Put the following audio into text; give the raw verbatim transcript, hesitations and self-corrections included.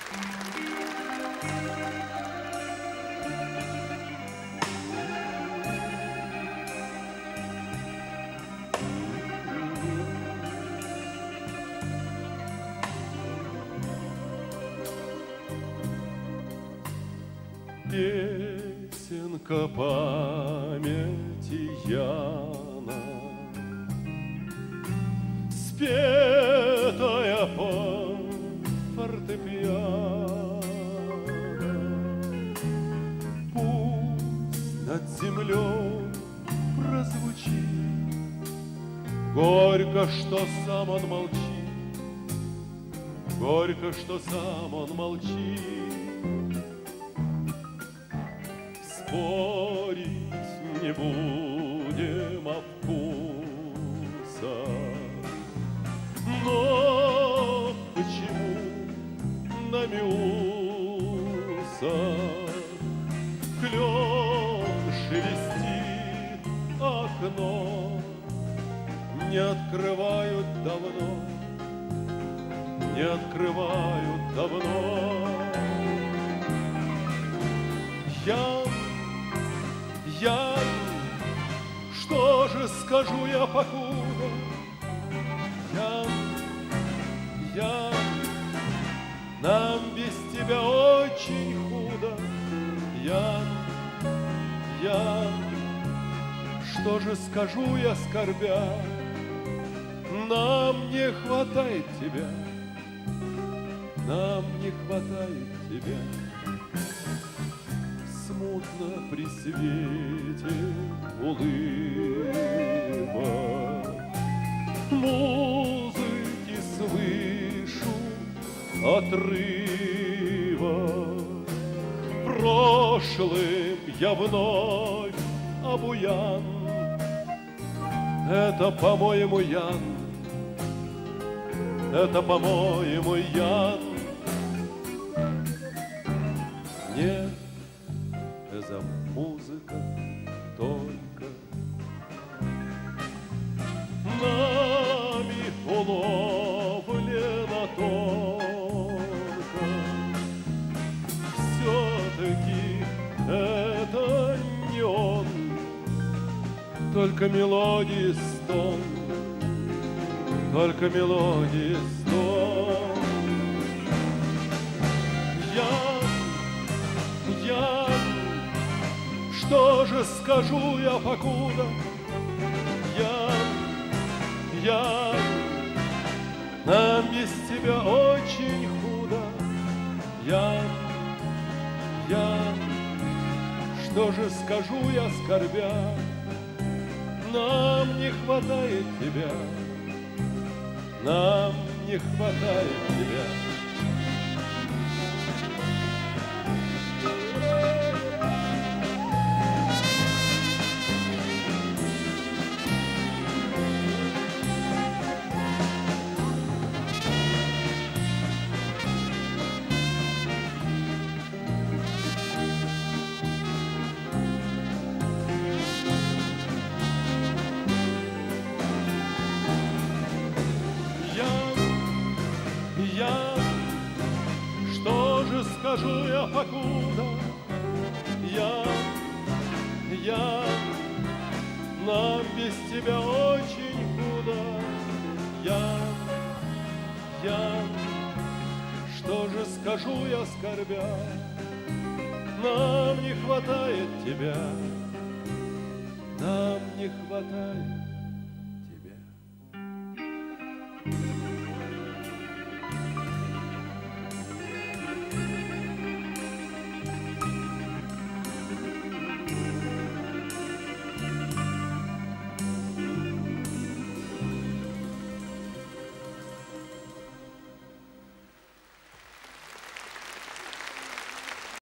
Песенка памяти Яна, спетая по фортепиано, пусть над землей прозвучит горько, что сам он молчит, горько, что сам он молчит. Спорить не будем о вкусах, но почему на мюсах клен шелестит окно, не открывают давно, не открывают давно. Я Ян, что же скажу я покуда? Ян, Ян, нам без тебя очень худо. Ян, Ян, что же скажу я скорбя? Нам не хватает тебя, нам не хватает тебя. Смутно при свете улыбок музыки слышу отрывок. Прошлым я вновь обуян. Это, по-моему, Ян, это, по-моему, Ян. Нет, за музыка только нами уловлена тонко. Все-таки это не он, только мелодии стон, только мелодии стон. Я, я что же скажу я покуда? Ян, Ян, нам без тебя очень худо. Ян, Ян, что же скажу я скорбя? Нам не хватает тебя, нам не хватает тебя. Я, что же скажу я покуда? Я, я, нам без тебя очень худо. Я, я, что же скажу я скорбя? Нам не хватает тебя, нам не хватает